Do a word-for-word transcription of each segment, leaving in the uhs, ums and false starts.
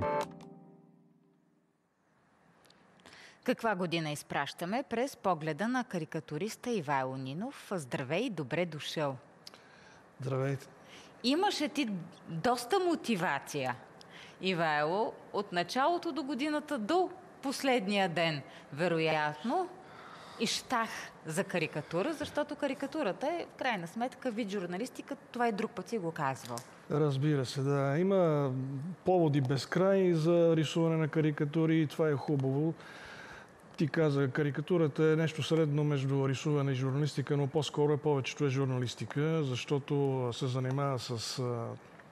Каква година изпращаме през погледа на карикатуриста Ивайло Нинов? Здравей, добре дошъл! Здравейте! Имаше ти доста мотивация, Ивайло, от началото до годината до последния ден. Вероятно, ищах за карикатура, защото карикатурата е в крайна сметка вид журналистика. Това и друг път си го казвал. Разбира се, да. Има поводи безкрай за рисуване на карикатури и това е хубаво. Ти каза, карикатурата е нещо средно между рисуване и журналистика, но по-скоро повечето е журналистика, защото се занимава с а,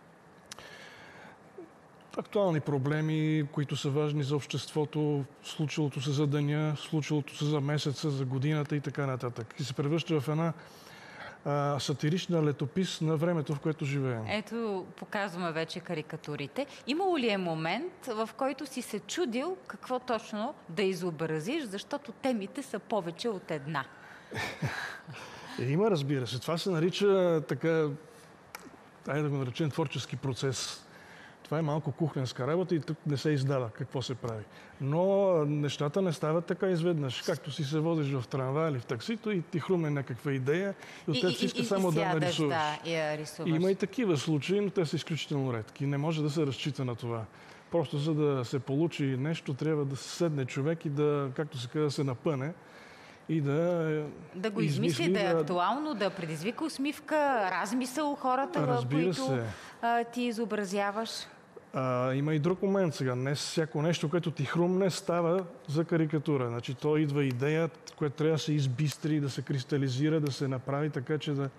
актуални проблеми, които са важни за обществото, случилото се за деня, случилото се за месеца, за годината и така нататък. И се превръща в една а, сатирична летопис на времето, в което живеем. Ето, показваме вече карикатурите. Имало ли е момент, в който си се чудил какво точно да изобразиш, защото темите са повече от една? Е, има, разбира се. Това се нарича така, айде да го наречем, творчески процес. Това е малко кухненска работа и тук не се издава какво се прави. Но нещата не стават така изведнъж. Както си се возиш в трамвай или в таксито и ти хрумне някаква идея и от теб си иска само да нарисуваш. Да, и рисуваш. Има и такива случаи, но те са изключително редки. Не може да се разчита на това. Просто за да се получи нещо, трябва да седне човек и да, както се казва, да се напъне и да да го измисли, измисли да е актуално, да предизвика усмивка, размисъл у хората, които а, ти изобразяваш. А, има и друг момент сега. Не всяко нещо, което ти хрумне, става за карикатура. Значи, то идва идея, която трябва да се избистри, да се кристализира, да се направи така, че да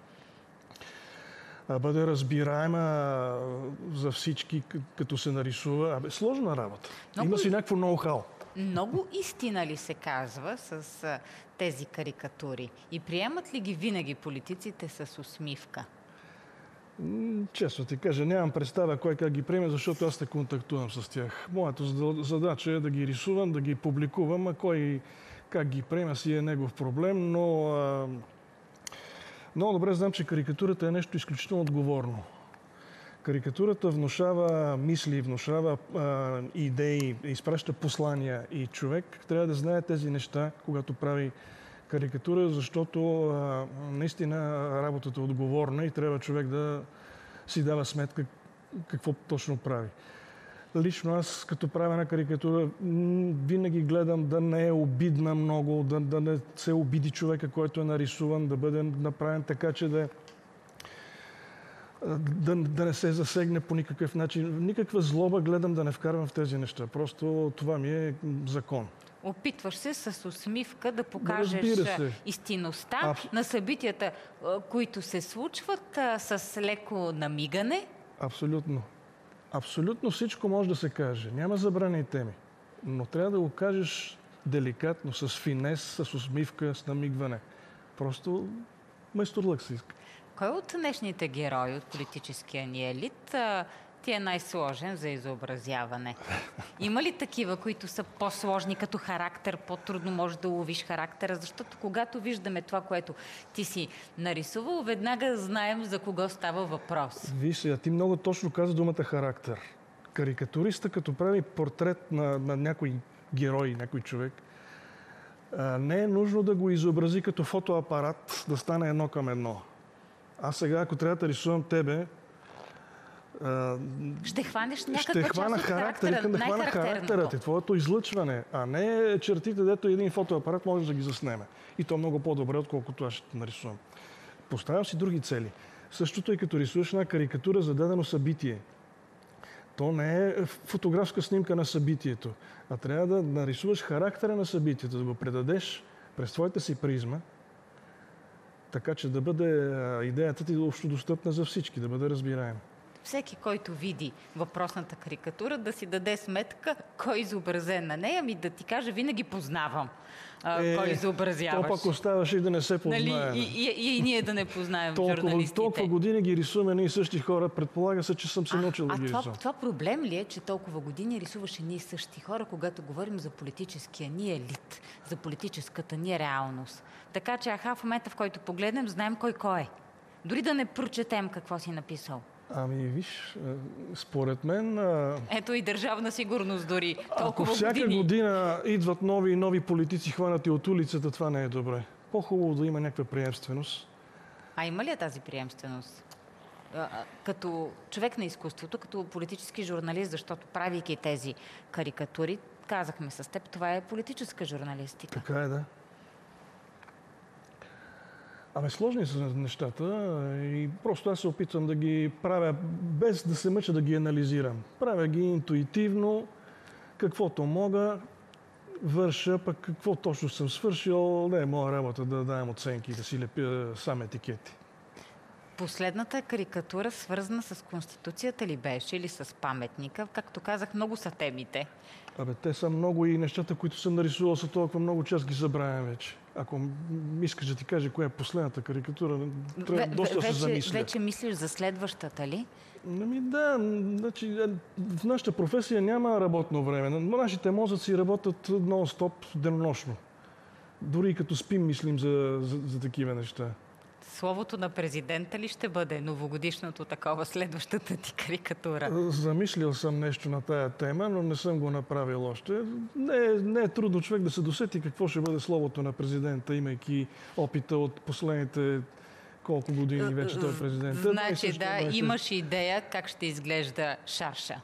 бъде разбираема за всички, като се нарисува. Абе, сложна работа. Много... Има си някакво ноу-хау. Много истина ли се казва с а, тези карикатури? И приемат ли ги винаги политиците с усмивка? Честно ти кажа, нямам представа кой как ги приеме, защото аз не контактувам с тях. Моята задача е да ги рисувам, да ги публикувам, а кой как ги приема си е негов проблем, но а, много добре знам, че карикатурата е нещо изключително отговорно. Карикатурата внушава мисли, внушава а, идеи, изпраща послания и човек трябва да знае тези неща, когато прави карикатура, защото а, наистина работата е отговорна и трябва човек да си дава сметка какво точно прави. Лично аз, като правя една карикатура, винаги гледам да не е обидна много, да, да не се обиди човека, който е нарисуван, да бъде направен така, че да, да, да не се засегне по никакъв начин. Никаква злоба гледам да не вкарвам в тези неща. Просто това ми е закон. Опитваш се с усмивка да покажеш истинността а... на събитията, които се случват с леко намигане. Абсолютно. Абсолютно всичко може да се каже. Няма забрани теми. Но трябва да го кажеш деликатно, с финес, с усмивка, с намигване. Просто майсторлък се иска. Кой от днешните герои от политическия ни елит ти е най-сложен за изобразяване? Има ли такива, които са по-сложни като характер, по-трудно можеш да уловиш характера? Защото когато виждаме това, което ти си нарисувал, веднага знаем за кого става въпрос. Виж сега, ти много точно каза думата характер. Карикатуриста, като прави портрет на, на някой герой, някой човек, не е нужно да го изобрази като фотоапарат, да стане едно към едно. Аз сега, ако трябва да рисувам тебе, ще хванеш някаква ще хвана част от характера, искам да хвана характера ти, твоето излъчване, а не чертите, дето един фотоапарат може да ги заснеме. И то много по-добре, отколкото аз ще нарисувам. Поставям си други цели. Същото и като рисуваш една карикатура за дадено събитие. То не е фотографска снимка на събитието, а трябва да нарисуваш характера на събитието, да го предадеш през твоята си призма, така че да бъде идеята ти общо достъпна за всички, да бъде разбираем. Всеки, който види въпросната карикатура, да си даде сметка кой е изобразен на нея, ми да ти каже, винаги познавам а, е, кой изобразяваш. То пък оставаш и да не се познае. Нали? И, и, и, и ние да не познаем толкова, журналистите. Толкова години ги рисуваме ние същи хора. Предполага се, че съм се научил да ги рисувам. А това, това проблем ли е, че толкова години рисуваше ние същи хора, когато говорим за политическия ни елит, за политическата ни реалност? Така че аха, в момента, в който погледнем, знаем кой кой е. Дори да не прочетем какво си написал. Ами, виж, според мен... Ето и държавна сигурност дори толкова ако всяка години. година идват нови и нови политици хванати от улицата, това не е добре. По-хубаво да има някаква приемственост. А има ли е тази приемственост? Като човек на изкуството, като политически журналист, защото правейки тези карикатури, казахме с теб, това е политическа журналистика. Така е, да. Ами сложни са нещата и просто аз се опитвам да ги правя без да се мъча да ги анализирам. Правя ги интуитивно, каквото мога, върша, пък какво точно съм свършил, не е моя работа да давам оценки и да си лепя сам етикети. Последната карикатура, свързана с Конституцията ли беше или с паметника? Както казах, много са темите. Абе, те са много и нещата, които съм нарисувал, са толкова много, че аз ги забравям вече. Ако искаш да ти кажа коя е последната карикатура, трябва Ве, доста да се замисля. Вече мислиш за следващата ли? Ами да, значи, в нашата професия няма работно време. Нашите мозъци работят нон-стоп, денонощно. Дори и като спим, мислим за, за, за такива неща. Словото на президента ли ще бъде новогодишното такова, следващата ти карикатура? Замислил съм нещо на тая тема, но не съм го направил още. Не е, не е трудно човек да се досети какво ще бъде словото на президента, имайки опита от последните колко години вече той е президент. Значи да, беше... имаш идея как ще изглежда шарша.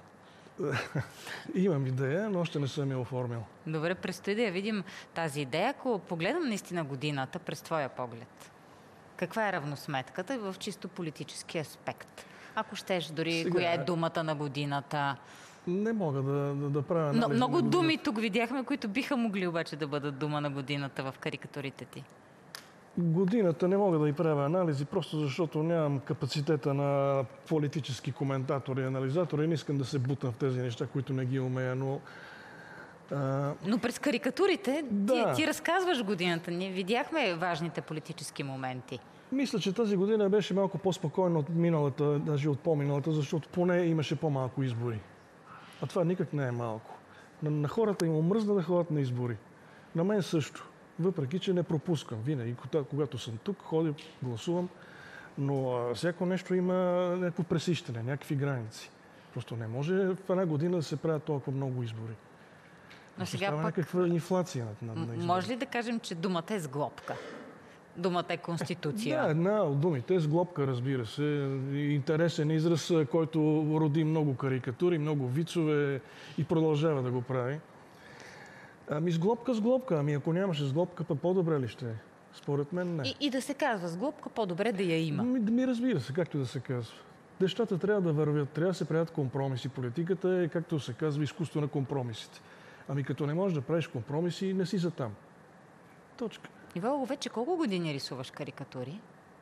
Имам идея, но още не съм я оформил. Добре, предстои да я видим тази идея. Ако погледам наистина годината през твоя поглед, каква е равносметката в чисто политически аспект? Ако щеш, дори сега, коя е думата на годината? Не мога да, да, да правя анализ. Но, много думи тук видяхме, които биха могли обаче да бъдат дума на годината в карикатурите ти. Годината не мога да й правя анализи, просто защото нямам капацитета на политически коментатори и анализатори и не искам да се бутам в тези неща, които не ги умея, но... А... Но през карикатурите да. ти, ти разказваш годината. Ние видяхме важните политически моменти. Мисля, че тази година беше малко по-спокойна от миналата, даже от по-миналата, защото поне имаше по-малко избори. А това никак не е малко. На, на хората им омръзна да ходят на избори. На мен също. Въпреки, че не пропускам. Винаги, когато съм тук, ходя, гласувам, но а, всяко нещо има някакво пресищане, някакви граници. Просто не може в една година да се правят толкова много избори. Но сега пък... някаква инфлация на, на, на избори. Може ли да кажем, че думата е сглобка? Думата е Конституция. Да, една от думите е сглобка, разбира се. Интересен израз, който роди много карикатури, много вицове и продължава да го прави. Ами сглобка, сглобка. Ами ако нямаше сглобка, па по-добре ли ще е? Според мен не. И, и да се казва сглобка, по-добре да я има. Ми, ми разбира се, както да се казва. Нещата трябва да вървят, трябва да се правят компромиси. Политиката е, както се казва, изкуство на компромисите. Ами като не можеш да правиш компромиси, не си за там. Точка. Ивайло, вече колко години рисуваш карикатури?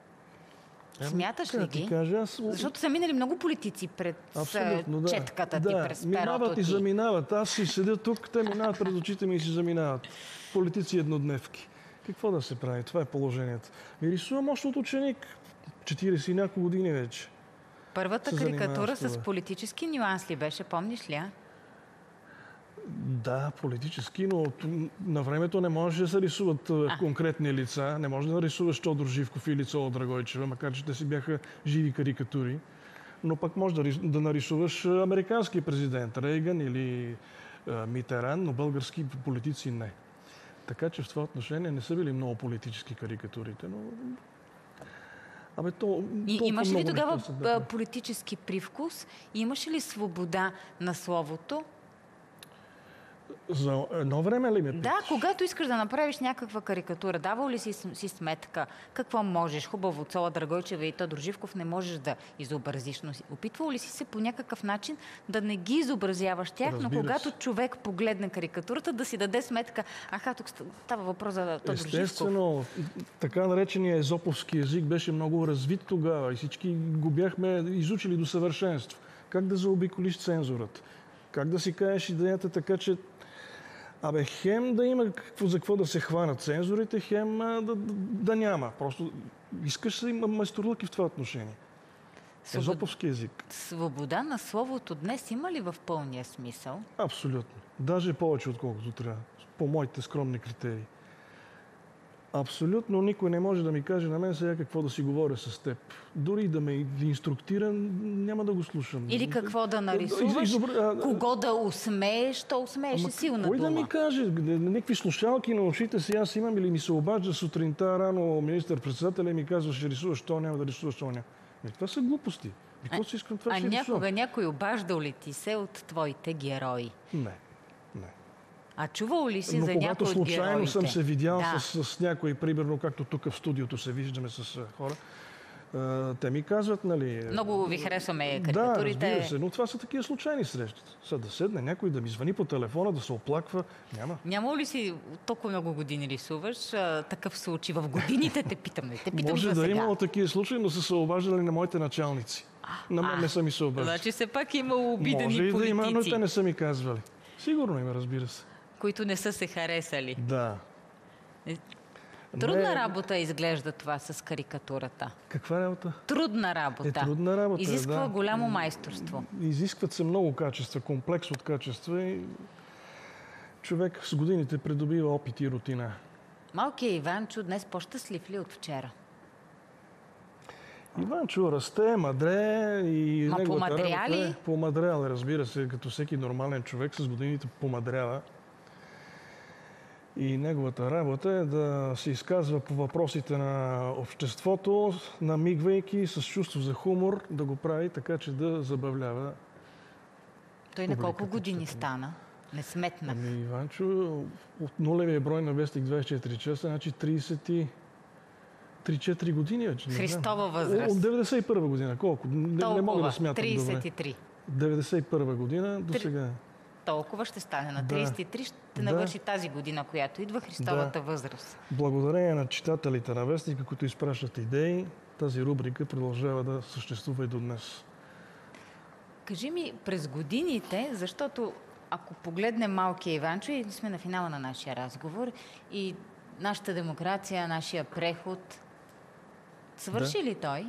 Смяташ ли ги? Кажа, аз... Защото са минали много политици пред да. четката да. ти, през перото минават ти. и заминават. Аз си седя тук, те минават пред очите ми и си заминават. Политици еднодневки. Какво да се прави? Това е положението. И рисувам още от ученик. четирийсет и няколко години вече. Първата карикатура с политически нюанс ли беше? Помниш ли, а? Да, политически, но на времето не можеше да се рисуват а. конкретни лица. Не може да рисуваш Тодор Живков и лицо от Драгойчева, макар че те си бяха живи карикатури. Но пък може да, да нарисуваш американски президент, Рейган или а, Митеран, но български политици не. Така че в това отношение не са били много политически карикатурите, но... Абе, то, и имаш ли тогава да... политически привкус? Имаш ли свобода на словото? За едно време ли ме питаш? Да, когато искаш да направиш някаква карикатура, давал ли си, си сметка какво можеш? Хубаво, Цола Драгойчева и Тодор Живков не можеш да изобразиш, но опитвал ли си се по някакъв начин да не ги изобразяваш тях, Разбира но когато се. човек погледне карикатурата, да си даде сметка, аха, тук става въпрос за Тодор Живков. Естествено, така наречения езоповски език беше много развит тогава и всички го бяхме изучили до съвършенство. Как да заобиколиш цензурата? Как да си кажеш идеята така, че Абе, хем да има какво, за какво да се хванат цензурите, хем да, да, да няма. Просто искаш да има майсторлъки в това отношение. Свобод... Езоповски език. Свобода на словото днес има ли в пълния смисъл? Абсолютно. Даже повече отколкото трябва. По моите скромни критерии. Абсолютно никой не може да ми каже на мен сега какво да си говоря с теб. Дори да ме инструктира, няма да го слушам. Или какво да нарисуваш, Изобр... а, кого да усмееш, то усмееш е силна кой дума. да ми каже? Някакви слушалки на ушите си аз имам или ми се обажда сутринта рано министър-председателя и ми казва, ще рисуваш то, няма да рисуваш то, няма. Е, това са глупости. И какво си искам това А ще някога рисувам? някой обаждал ли ти се от твоите герои? Не, не. А чувал ли си Но за когато някой от случайно героите? съм се видял Да. с, с някой, примерно както тук в студиото се виждаме с хора, а, те ми казват, нали... Много ви харесваме Да, карикатурите. разбира се, но това са такива случайни срещи. Сега да седне някой да ми звъни по телефона, да се оплаква, няма. Няма ли си толкова много години рисуваш? А, такъв случай в годините те питам. Не те питам Може за да е сега. имало такива случаи, но са се обаждали на моите началници. На мен А, не са ми се обаждали. Значи все пак имало обидени Може и да има, но политици, те не са ми казвали. Сигурно има, разбира се. които не са се харесали. Да. Трудна Не, работа изглежда това с карикатурата. Каква работа? Трудна работа. Е, трудна работа, Изисква да. голямо майсторство. Изискват се много качества, комплекс от качества и човек с годините придобива опит и рутина. Малкият Иванчо днес по-щастлив ли от вчера? Иванчо расте, мадре и Ма неговата помадря ли? работа е помадрял, разбира се, като всеки нормален човек с годините помадрява. И неговата работа е да се изказва по въпросите на обществото, намигвайки с чувство за хумор, да го прави така, че да забавлява. Той на колко Публиката, години чета. стана? Не сметнах. Ами Иванчо от нулевия брой на Вестник двайсет и четири часа, значи трийсет и три-четири години вече. не знам. Христова възраст. От деветдесет и първа година. Колко? Не, не мога Толкова. да смятам трийсет добре. и три. деветдесет и първа година до Три- сега. Толкова ще стане. На Да. трийсет и три ще Да. навърши тази година, която идва Христовата възраст. Благодарение на читателите на Вестника, които изпращат идеи, тази рубрика продължава да съществува и до днес. Кажи ми, през годините, защото ако погледнем малкия Иванчо, и сме на финала на нашия разговор, и нашата демокрация, нашия преход, свърши ли той?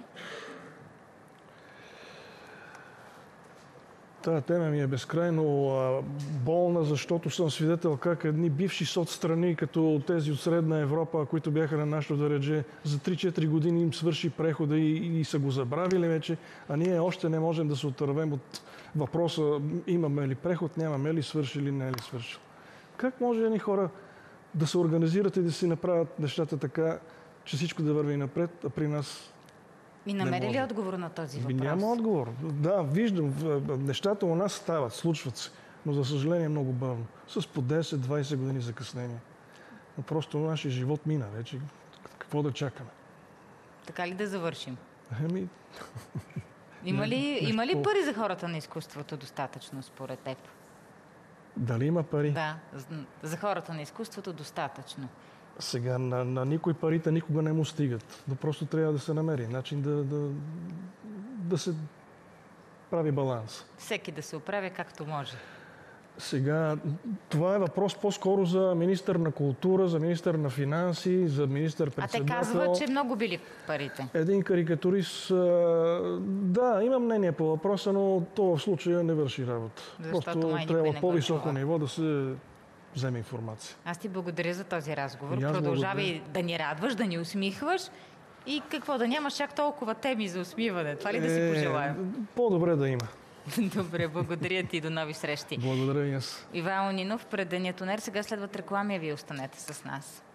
Тая тема ми е безкрайно а, болна, защото съм свидетел как едни бивши соцстрани, като тези от Средна Европа, които бяха на нашето даредже, за три-четири години им свърши прехода и, и са го забравили вече, а ние още не можем да се отървем от въпроса имаме ли преход, нямаме ли, свърши ли, не е ли свършил. Как може едни хора да се организират и да си направят нещата така, че всичко да върви напред, а при нас И намери ли може. отговор на този Ами въпрос? няма отговор. Да, виждам, в- нещата у нас стават, случват се, но за съжаление много бавно. С по десет-двайсет години закъснение. Но просто нашия живот мина вече. Какво да чакаме? Така ли да завършим? Еми, Има ли, нещо има ли по- пари за хората на изкуството достатъчно, според теб? дали има пари? Да, за- за хората на изкуството достатъчно. Сега на, на никой парите никога не му стигат. Но просто трябва да се намери начин да, да, да се прави баланс. Всеки да се оправя както може. Сега, това е въпрос по-скоро за министър на култура, за министър на финанси, за А министър-председател. те казват, че много били парите. Един карикатурист, а, да, има мнение по въпроса, но то в случая не върши работа. Защото Просто май никой трябва не го по-високо чува. ниво да се вземе информация. Аз ти благодаря за този разговор. И аз Продължавай да ни радваш, да ни усмихваш и какво, да нямаш чак толкова теми за усмиване. Това ли да си Е, пожелаем? По-добре да има. Добре, благодаря ти и до нови срещи. Благодаря и аз. Иван Нинов, пред Деня Тонер. Сега следват реклами, а вие останете с нас.